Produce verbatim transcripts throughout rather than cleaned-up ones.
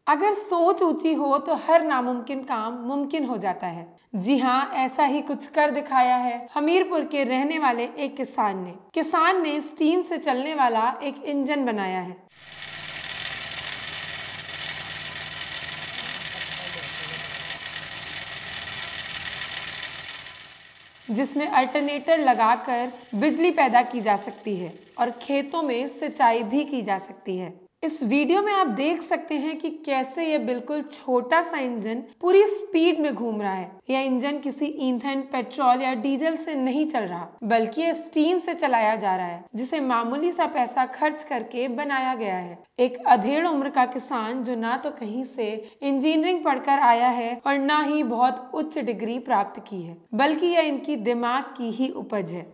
अगर सोच ऊंची हो तो हर नामुमकिन काम मुमकिन हो जाता है। जी हाँ, ऐसा ही कुछ कर दिखाया है हमीरपुर के रहने वाले एक किसान ने। किसान ने स्टीम से चलने वाला एक इंजन बनाया है जिसमें अल्टरनेटर लगाकर बिजली पैदा की जा सकती है और खेतों में सिंचाई भी की जा सकती है। इस वीडियो में आप देख सकते हैं कि कैसे यह बिल्कुल छोटा सा इंजन पूरी स्पीड में घूम रहा है। यह इंजन किसी ईंधन, पेट्रोल या डीजल से नहीं चल रहा, बल्कि यह स्टीम से चलाया जा रहा है, जिसे मामूली सा पैसा खर्च करके बनाया गया है। एक अधेड़ उम्र का किसान जो ना तो कहीं से इंजीनियरिंग पढ़कर आया है और ना ही बहुत उच्च डिग्री प्राप्त की है, बल्कि यह इनकी दिमाग की ही उपज है।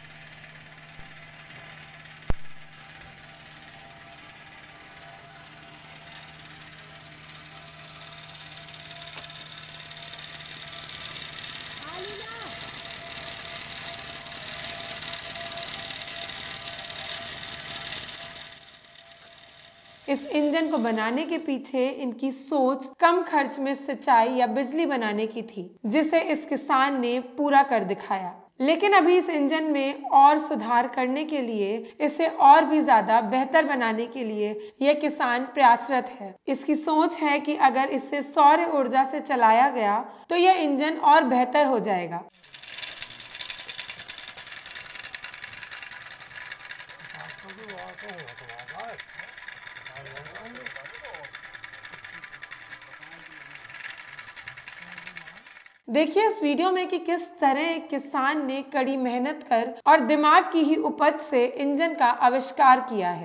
इस इंजन को बनाने के पीछे इनकी सोच कम खर्च में सिंचाई या बिजली बनाने की थी, जिसे इस किसान ने पूरा कर दिखाया। लेकिन अभी इस इंजन में और सुधार करने के लिए, इसे और भी ज्यादा बेहतर बनाने के लिए यह किसान प्रयासरत है। इसकी सोच है कि अगर इसे सौर ऊर्जा से चलाया गया तो यह इंजन और बेहतर हो जाएगा। देखिए इस वीडियो में कि किस तरह एक किसान ने कड़ी मेहनत कर और दिमाग की ही उपज से इंजन का आविष्कार किया है।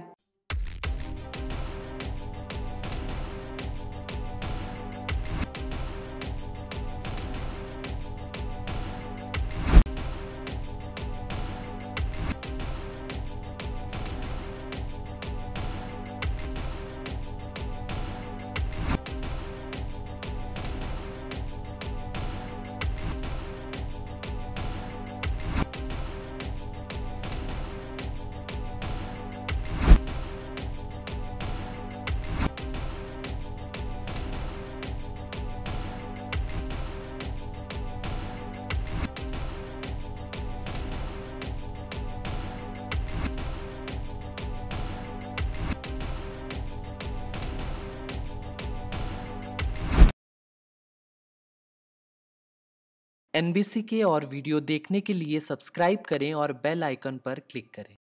एन बी सी के और वीडियो देखने के लिए सब्सक्राइब करें और बेल आइकन पर क्लिक करें।